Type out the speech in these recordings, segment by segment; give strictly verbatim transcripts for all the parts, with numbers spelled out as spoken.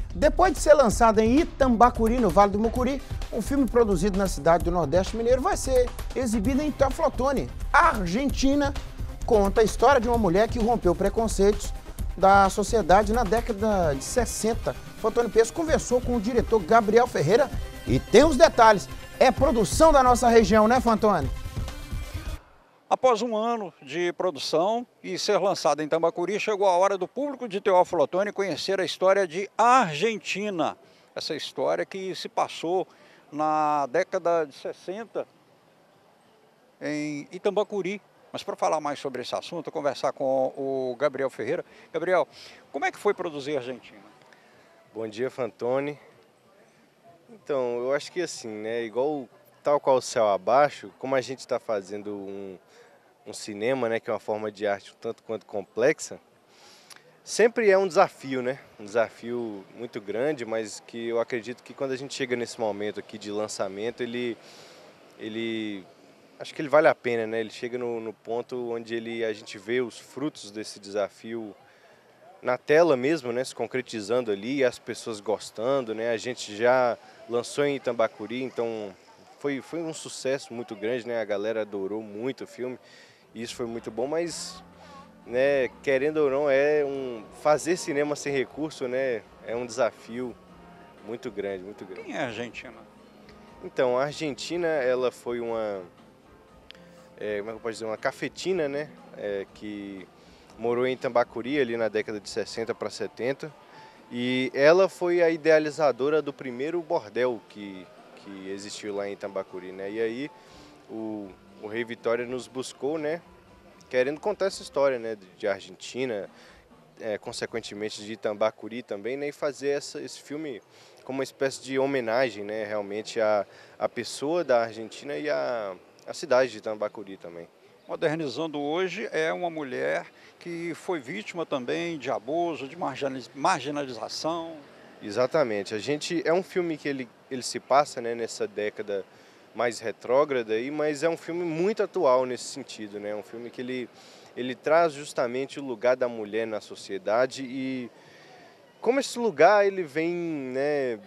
Depois de ser lançado em Itambacuri, no Vale do Mucuri, um filme produzido na cidade do Nordeste Mineiro vai ser exibido em Teoflotone, Argentina. Conta a história de uma mulher que rompeu preconceitos da sociedade na década de sessenta. Fantoni Peço conversou com o diretor Gabriel Ferreira e tem os detalhes. É produção da nossa região, né, Fantoni? Após um ano de produção e ser lançado em Itambacuri, chegou a hora do público de Teoflotone conhecer a história de Argentina. Essa história que se passou na década de sessenta em Itambacuri. Mas para falar mais sobre esse assunto, conversar com o Gabriel Ferreira. Gabriel, como é que foi produzir Argentina? Bom dia, Fantoni. Então, eu acho que assim, né, igual tal qual o céu abaixo, como a gente está fazendo um, um cinema, né, que é uma forma de arte um tanto quanto complexa, sempre é um desafio, né? Um desafio muito grande, mas que eu acredito que quando a gente chega nesse momento aqui de lançamento, ele, ele acho que ele vale a pena, né? Ele chega no, no ponto onde ele, a gente vê os frutos desse desafio na tela mesmo, né? Se concretizando ali, as pessoas gostando, né? A gente já lançou em Itambacuri, então foi, foi um sucesso muito grande, né? A galera adorou muito o filme, e isso foi muito bom, mas, né, querendo ou não, é um fazer cinema sem recurso, né? É um desafio muito grande, muito grande. Quem é a Argentina? Então, a Argentina, ela foi uma, é, como é que eu posso dizer, uma cafetina, né? É, que morou em Itambacuri ali na década de sessenta para setenta, e ela foi a idealizadora do primeiro bordel que, que existiu lá em Itambacuri, né? E aí o, o Rei Vitória nos buscou, né, querendo contar essa história, né, de Argentina, é, consequentemente de Itambacuri também, né, e fazer essa, esse filme como uma espécie de homenagem, né, realmente à, à pessoa da Argentina e à, à cidade de Itambacuri também. Modernizando hoje, é uma mulher que foi vítima também de abuso, de marginalização. Exatamente. A gente, é um filme que ele, ele se passa, né, nessa década mais retrógrada, aí, mas é um filme muito atual nesse sentido, né? É um filme que ele, ele traz justamente o lugar da mulher na sociedade e como esse lugar ele vem, né,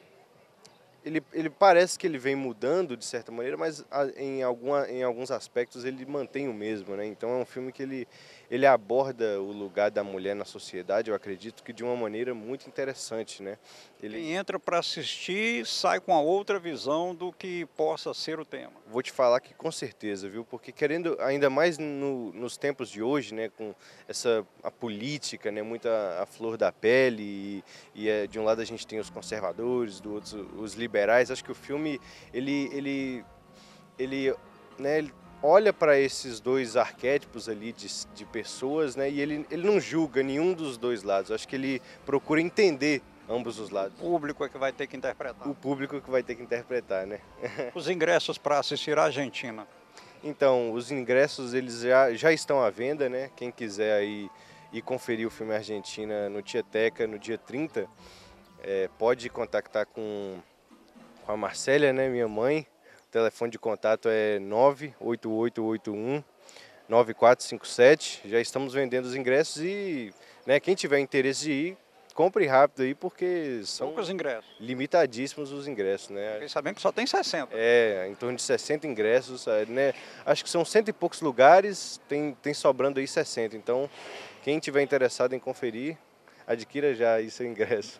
Ele, ele parece que ele vem mudando de certa maneira, mas em, alguma, em alguns aspectos ele mantém o mesmo, né? Então é um filme que ele, ele aborda o lugar da mulher na sociedade, eu acredito que de uma maneira muito interessante, né? Ele... Quem entra para assistir sai com a outra visão do que possa ser o tema. Vou te falar que com certeza, viu? Porque querendo, ainda mais no, nos tempos de hoje, né? Com essa a política, né? Muita a flor da pele e, e é, de um lado a gente tem os conservadores, do outro os liberais. Acho que o filme ele ele ele, né, ele olha para esses dois arquétipos ali de, de pessoas, né, e ele ele não julga nenhum dos dois lados. Acho que ele procura entender ambos os lados. O público é que vai ter que interpretar. O público que vai ter que interpretar, né? Os ingressos para assistir a Argentina. Então, os ingressos eles já, já estão à venda, né? Quem quiser aí ir conferir o filme Argentina no Tieteca no dia trinta, é, pode contactar com com a Marcélia, né, minha mãe. O telefone de contato é nove oito oito oito um nove quatro cinco sete. Já estamos vendendo os ingressos e, né, quem tiver interesse de ir, compre rápido aí, porque são poucos ingressos. Limitadíssimos os ingressos, né? Fiquei sabendo que só tem sessenta. É, em torno de sessenta ingressos, né? Acho que são cento e poucos lugares, tem, tem sobrando aí sessenta. Então, quem tiver interessado em conferir, adquira já aí seu ingresso.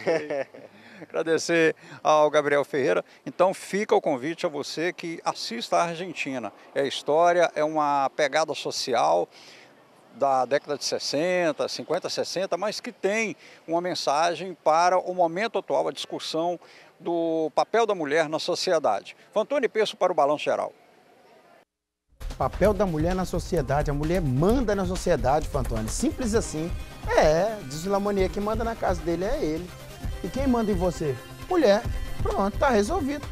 Agradecer ao Gabriel Ferreira. Então fica o convite a você que assista a Argentina. É história, é uma pegada social da década de sessenta, cinquenta, sessenta, mas que tem uma mensagem para o momento atual, a discussão do papel da mulher na sociedade. Fantoni Peço para o Balanço Geral. Papel da mulher na sociedade. A mulher manda na sociedade, Fantoni. Simples assim. É, diz o Lamonier que manda na casa dele é ele. E quem manda em você? Mulher. Pronto, tá resolvido.